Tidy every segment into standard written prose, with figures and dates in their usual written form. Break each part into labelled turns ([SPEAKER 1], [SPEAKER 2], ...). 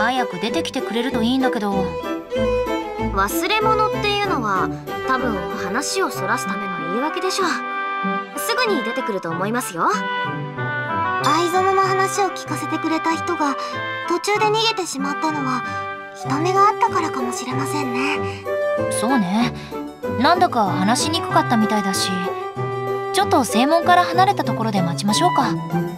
[SPEAKER 1] 早く出てきてくれるといいんだけど。
[SPEAKER 2] 忘れ物っていうのは多分話をそらすための言い訳でしょう。すぐに出てくると思いますよ。
[SPEAKER 3] 藍園の話を聞かせてくれた人が途中で逃げてしまったのは人目があったからかもしれませんね。
[SPEAKER 1] そうね。なんだか話しにくかったみたいだし、ちょっと正門から離れたところで待ちましょうか。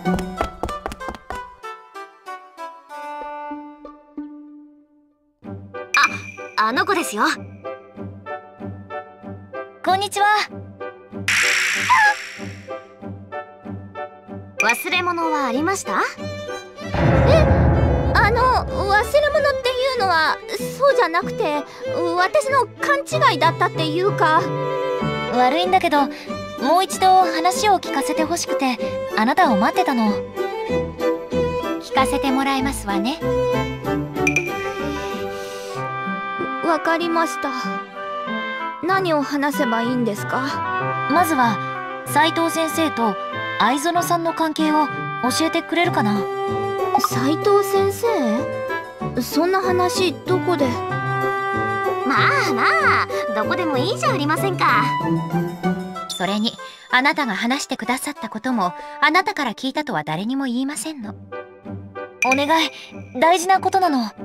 [SPEAKER 2] あの子ですよ。
[SPEAKER 1] こんにちは。
[SPEAKER 2] 忘れ物はありました？
[SPEAKER 4] 忘れ物っていうのはそうじゃなくて、私の勘違いだったっていうか。
[SPEAKER 1] 悪いんだけど、もう一度話を聞かせてほしくてあなたを待ってたの。聞かせてもらえますわね。
[SPEAKER 4] わかりました。何を話せばいいんですか？
[SPEAKER 1] まずは斉藤先生と藍園さんの関係を教えてくれるかな。
[SPEAKER 4] 斉藤先生？そんな話どこで？
[SPEAKER 2] まあまあ、どこでもいいじゃありませんか。
[SPEAKER 1] それにあなたが話してくださったこともあなたから聞いたとは誰にも言いませんの。お願い、大事なことなの。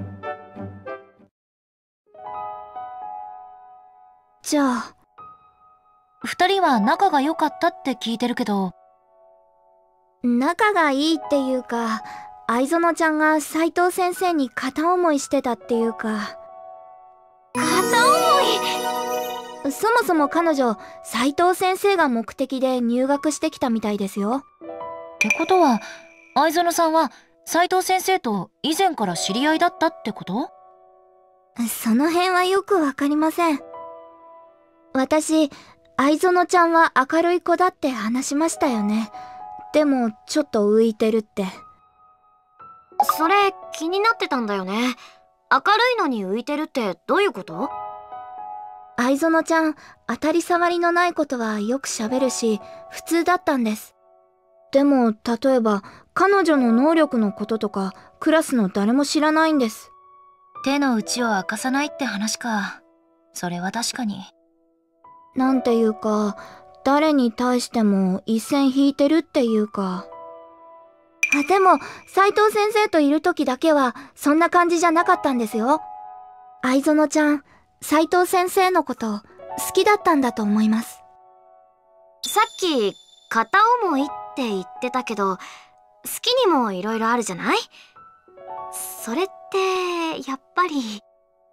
[SPEAKER 4] じゃあ
[SPEAKER 1] 二人は仲が良かったって聞いてるけど。
[SPEAKER 4] 仲がいいっていうか、藍園ちゃんが斉藤先生に片思いしてたっていうか。
[SPEAKER 2] 片思い？
[SPEAKER 4] そもそも彼女、斉藤先生が目的で入学してきたみたいですよ。
[SPEAKER 1] ってことは藍園さんは斉藤先生と以前から知り合いだったってこと？
[SPEAKER 4] その辺はよくわかりません。私、藍園ちゃんは明るい子だって話しましたよね。でもちょっと浮いてるって。
[SPEAKER 2] それ気になってたんだよね。明るいのに浮いてるってどういうこと？
[SPEAKER 4] 藍園ちゃん、当たり障りのないことはよく喋るし普通だったんです。でも例えば彼女の能力のこととかクラスの誰も知らないんです。
[SPEAKER 1] 手の内を明かさないって話か。それは確かに。
[SPEAKER 4] なんていうか、誰に対しても一線引いてるっていうか。でも斉藤先生といる時だけはそんな感じじゃなかったんですよ。藍園ちゃん、斉藤先生のこと好きだったんだと思います。
[SPEAKER 2] さっき片思いって言ってたけど、好きにもいろいろあるじゃない？それってやっぱり。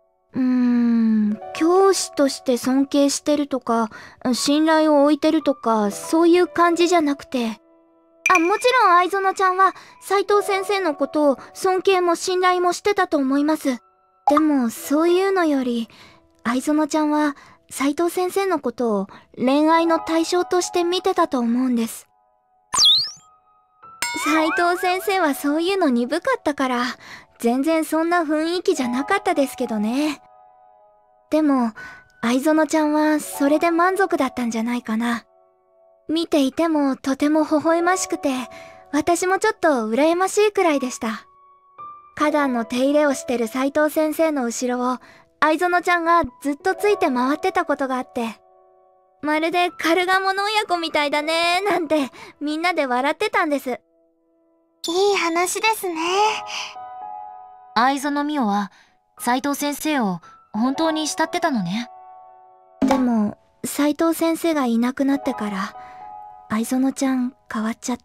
[SPEAKER 4] 教師として尊敬してるとか信頼を置いてるとかそういう感じじゃなくて、もちろん藍園ちゃんは斉藤先生のことを尊敬も信頼もしてたと思います。でもそういうのより藍園ちゃんは斉藤先生のことを恋愛の対象として見てたと思うんです。斉藤先生はそういうの鈍かったから全然そんな雰囲気じゃなかったですけどね。でも藍園ちゃんはそれで満足だったんじゃないかな。見ていてもとても微笑ましくて、私もちょっと羨ましいくらいでした。花壇の手入れをしてる斉藤先生の後ろを藍園ちゃんがずっとついて回ってたことがあって、まるでカルガモの親子みたいだねーなんてみんなで笑ってたんです。
[SPEAKER 3] いい話ですね。
[SPEAKER 1] 藍園美桜は斉藤先生を本当に慕ってたのね。
[SPEAKER 4] でも斉藤先生がいなくなってから藍園ちゃん変わっちゃって。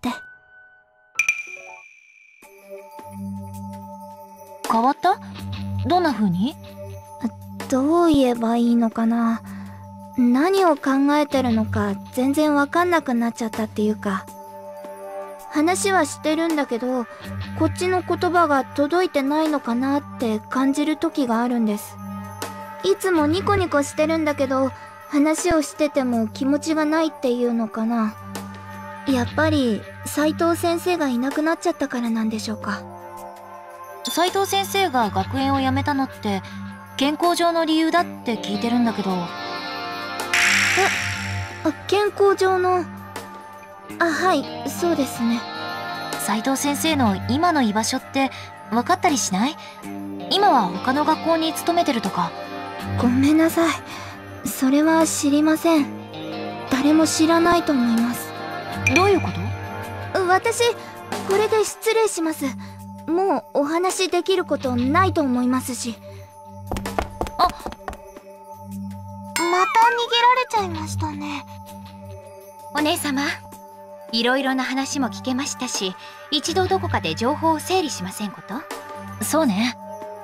[SPEAKER 1] 変わった？どんな風に？
[SPEAKER 4] どう言えばいいのかな。何を考えてるのか全然わかんなくなっちゃったっていうか、話はしてるんだけどこっちの言葉が届いてないのかなって感じる時があるんです。いつもニコニコしてるんだけど話をしてても気持ちがないっていうのかな。やっぱり斉藤先生がいなくなっちゃったからなんでしょうか。
[SPEAKER 1] 斉藤先生が学園を辞めたのって健康上の理由だって聞いてるんだけど。
[SPEAKER 4] 健康上の。はい、そうですね。
[SPEAKER 1] 斉藤先生の今の居場所って分かったりしない？今は他の学校に勤めてるとか。
[SPEAKER 4] ごめんなさい。それは知りません。誰も知らないと思います。
[SPEAKER 1] どういうこと？
[SPEAKER 4] 私、これで失礼します。もうお話できることないと思いますし。
[SPEAKER 1] あ、
[SPEAKER 3] また逃げられちゃいましたね。
[SPEAKER 1] お姉様、いろいろな話も聞けましたし、一度どこかで情報を整理しませんこと？そうね。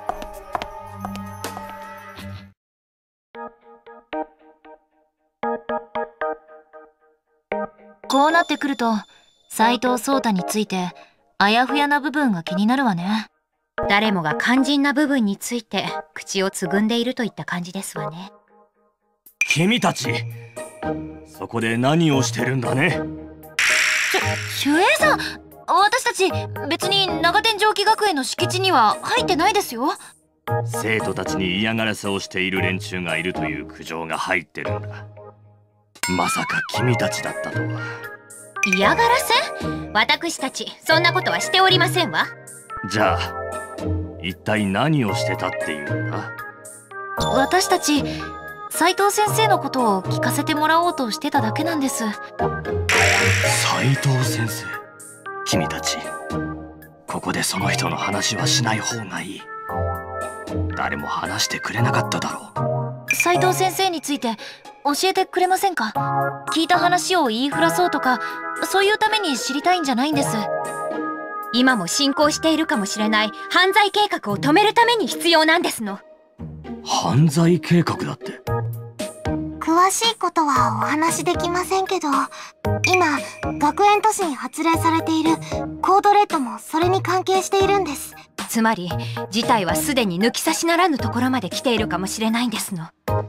[SPEAKER 1] こうなってくると、斉藤壮太についてあやふやな部分が気になるわね。誰もが肝心な部分について口をつぐんでいるといった感じですわね。
[SPEAKER 5] 君たち、そこで何をしてるんだね。
[SPEAKER 1] 守衛さん、私たち別に長天蒸気学園の敷地には入ってないですよ。
[SPEAKER 5] 生徒たちに嫌がらせをしている連中がいるという苦情が入ってるんだ。まさか君たちだったとは。
[SPEAKER 1] 嫌がらせ？私たちそんなことはしておりませんわ。
[SPEAKER 5] じゃあ一体何をしてたっていうんだ？
[SPEAKER 1] 私たち斉藤先生のことを聞かせてもらおうとしてただけなんです。
[SPEAKER 5] 斉藤先生、君たちここでその人の話はしない方がいい。誰も話してくれなかっただろう。
[SPEAKER 1] 斉藤先生について教えてくれませんか？聞いた話を言いふらそうとか、そういうために知りたいんじゃないんです。今も進行しているかもしれない犯罪計画を止めるために必要なんですの。
[SPEAKER 5] 犯罪計画だって？
[SPEAKER 3] 詳しいことはお話しできませんけど、今学園都市に発令されているコードレッドもそれに関係しているんです。
[SPEAKER 1] つまり事態はすでに抜き差しならぬところまで来ているかもしれないんですの。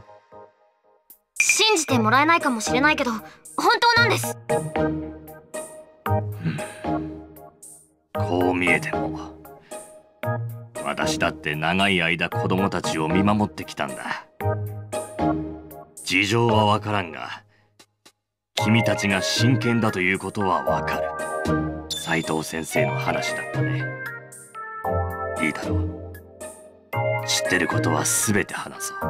[SPEAKER 2] 信じてもらえないかもしれないけど、本当なんです。
[SPEAKER 5] こう見えても私だって長い間子供たちを見守ってきたんだ。事情はわからんが、君たちが真剣だということはわかる。斉藤先生の話だったね。いいだろう。知ってることは全て話そう。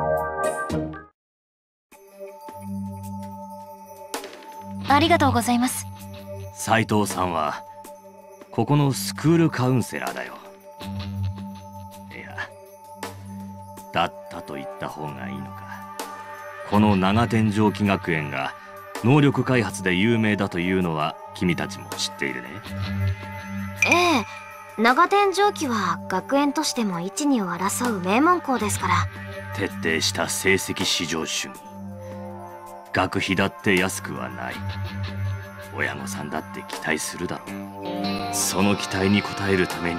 [SPEAKER 1] ありがとうございます。
[SPEAKER 5] 斉藤さんはここのスクールカウンセラーだよ。いや、だったと言った方がいいのか。この長天蒸気学園が能力開発で有名だというのは君たちも知っているね。
[SPEAKER 2] ええ、長天蒸気は学園としても一二を争う名門校ですから。
[SPEAKER 5] 徹底した成績至上主義。学費だって安くはない。親御さんだって期待するだろう。その期待に応えるために、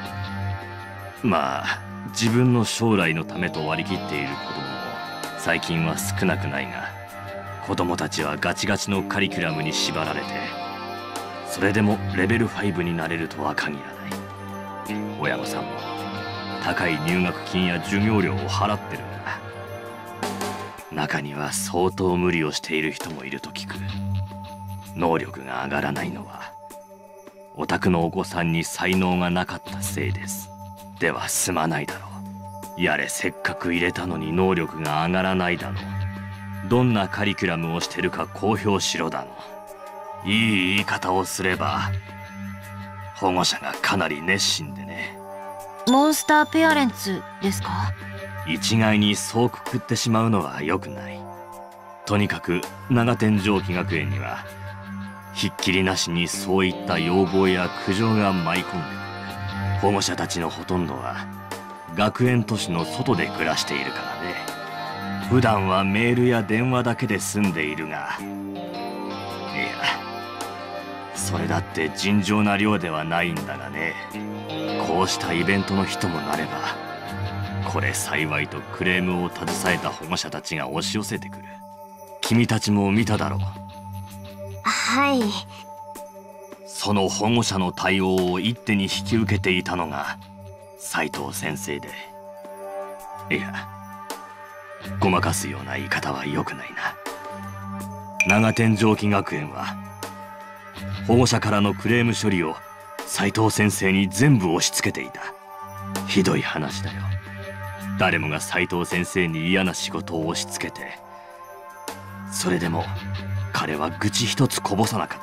[SPEAKER 5] まあ自分の将来のためと割り切っている子供も最近は少なくないが、子供たちはガチガチのカリキュラムに縛られて、それでもレベル5になれるとは限らない。親御さんも高い入学金や授業料を払ってるんだ。中には相当無理をしている人もいると聞く。能力が上がらないのはお宅のお子さんに才能がなかったせいです。では済まないだろう。やれ、せっかく入れたのに能力が上がらないだの。どんなカリキュラムをしてるか公表しろだの。いい言い方をすれば保護者がかなり熱心でね。
[SPEAKER 1] モンスターペアレンツですか？
[SPEAKER 5] 一概にそうくくってしまうのは良くない。とにかく長天蒸気学園にはひっきりなしにそういった要望や苦情が舞い込んでくる。保護者たちのほとんどは学園都市の外で暮らしているからね。普段はメールや電話だけで済んでいるが、いや、それだって尋常な量ではないんだがね。こうしたイベントの日ともなれば、これ幸いとクレームを携えた保護者たちが押し寄せてくる。君たちも見ただろう。
[SPEAKER 2] はい。
[SPEAKER 5] その保護者の対応を一手に引き受けていたのが斉藤先生で、いや、ごまかすような言い方は良くないな。長天蒸気学園は保護者からのクレーム処理を斉藤先生に全部押し付けていた。 ひどい話だよ。誰もが斉藤先生に嫌な仕事を押し付けて、それでも彼は愚痴一つこぼさなかった。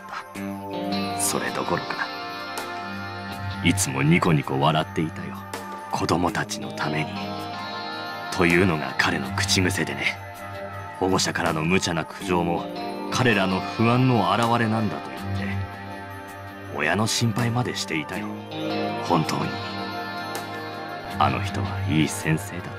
[SPEAKER 5] それどころかいつもニコニコ笑っていたよ。子供たちのためにというのが彼の口癖でね。保護者からの無茶な苦情も彼らの不安の表れなんだと言って親の心配までしていたよ。本当にあの人はいい先生だった。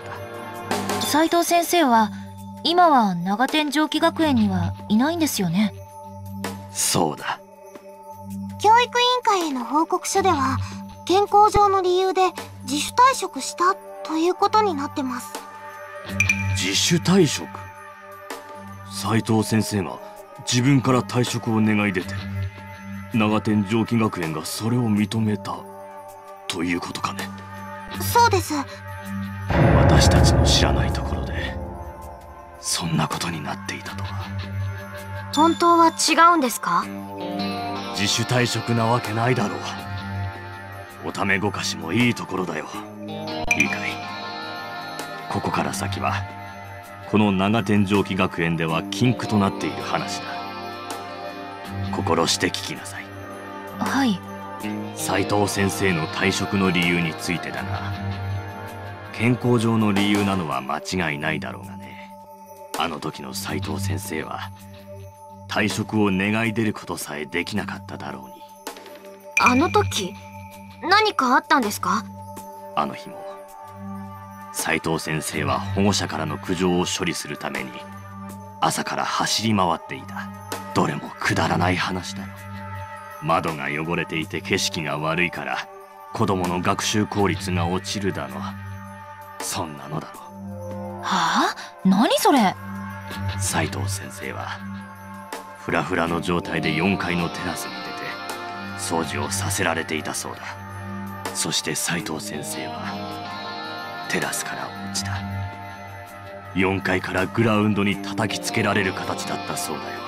[SPEAKER 1] 斉藤先生は今は長天上記学園にはいないんですよね。
[SPEAKER 5] そうだ。
[SPEAKER 3] 教育委員会への報告書では健康上の理由で自主退職したということになってます。
[SPEAKER 5] 自主退職？斉藤先生が自分から退職を願い出て、長天上記学園がそれを認めたということかね。
[SPEAKER 3] そうです。
[SPEAKER 5] 私たちの知らないところでそんなことになっていたとは。
[SPEAKER 2] 本当は違うんですか？
[SPEAKER 5] 自主退職なわけないだろう。おためごかしもいいところだよ。いいかい。ここから先はこの長天上記学園では禁句となっている話だ。心して聞きなさい。
[SPEAKER 1] はい。
[SPEAKER 5] 斉藤先生の退職の理由についてだが、健康上の理由なのは間違いないだろうがね。あの時の斉藤先生は退職を願い出ることさえできなかっただろうに。
[SPEAKER 2] あの時何かあったんですか？
[SPEAKER 5] あの日も斉藤先生は保護者からの苦情を処理するために朝から走り回っていた。どれもくだらない話だよ。窓が汚れていて景色が悪いから子供の学習効率が落ちるだの、そんなのだろう。
[SPEAKER 1] はあ？何それ？
[SPEAKER 5] 斉藤先生はフラフラの状態で4階のテラスに出て掃除をさせられていたそうだ。そして斉藤先生はテラスから落ちた。4階からグラウンドに叩きつけられる形だったそうだよ。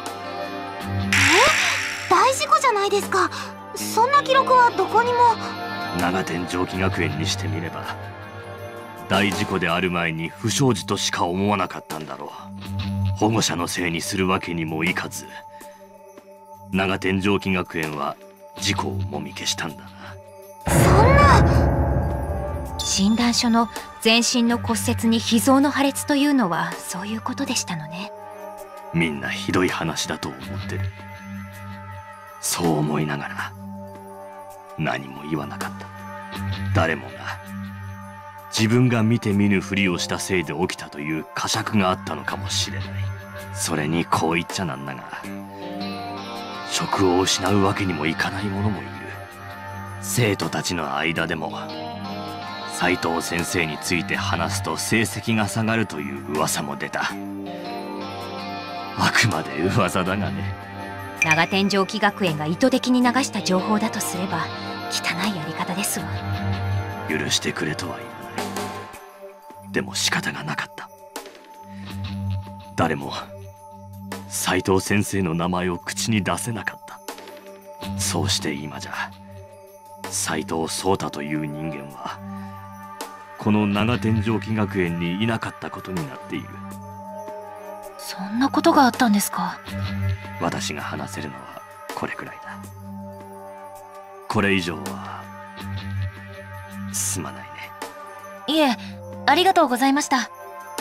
[SPEAKER 3] 大事故じゃないですか。そんな記録はどこにも。
[SPEAKER 5] 長天上記学園にしてみれば大事故である前に不祥事としか思わなかったんだろう。保護者のせいにするわけにもいかず、長天上記学園は事故をもみ消したんだな。
[SPEAKER 3] そんな。
[SPEAKER 1] 診断書の全身の骨折に脾臓の破裂というのはそういうことでしたのね。
[SPEAKER 5] みんなひどい話だと思ってる。そう思いながら何も言わなかった。誰もが自分が見て見ぬふりをしたせいで起きたという呵責があったのかもしれない。それにこう言っちゃなんだが、職を失うわけにもいかない者もいる。生徒たちの間でも斉藤先生について話すと成績が下がるという噂も出た。あくまで噂だがね。
[SPEAKER 1] 長天上記学園が意図的に流した情報だとすれば汚いやり方ですわ。
[SPEAKER 5] 許してくれとは言わない。でも仕方がなかった。誰も斉藤先生の名前を口に出せなかった。そうして今じゃ斉藤壮太という人間はこの長天上記学園にいなかったことになっている。
[SPEAKER 1] そんなことがあったんですか。
[SPEAKER 5] 私が話せるのはこれくらいだ。これ以上はすまないね。
[SPEAKER 1] いえ、ありがとうございました。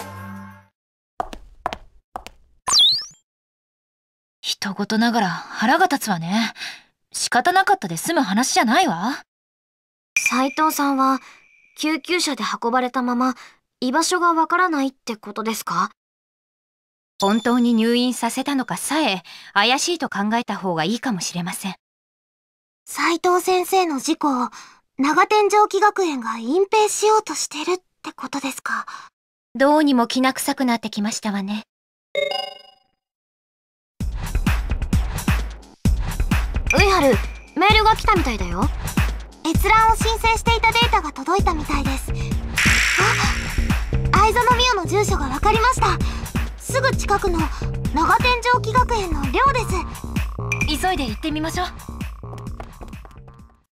[SPEAKER 1] 人事ながら腹が立つわね。仕方なかったで済む話じゃないわ。
[SPEAKER 2] 斉藤さんは救急車で運ばれたまま居場所がわからないってことですか？
[SPEAKER 1] 本当に入院させたのかさえ怪しいと考えた方がいいかもしれません。
[SPEAKER 3] 斉藤先生の事故を長天上記学園が隠蔽しようとしてるってことですか？
[SPEAKER 1] どうにもきな臭くなってきましたわね。
[SPEAKER 2] ウイハル、メールが来たみたいだよ。
[SPEAKER 3] 閲覧を申請していたデータが届いたみたいです。あ、藍園美代の住所が分かりました。すぐ近くの長天上記学園の寮です。
[SPEAKER 1] 急いで行ってみましょう。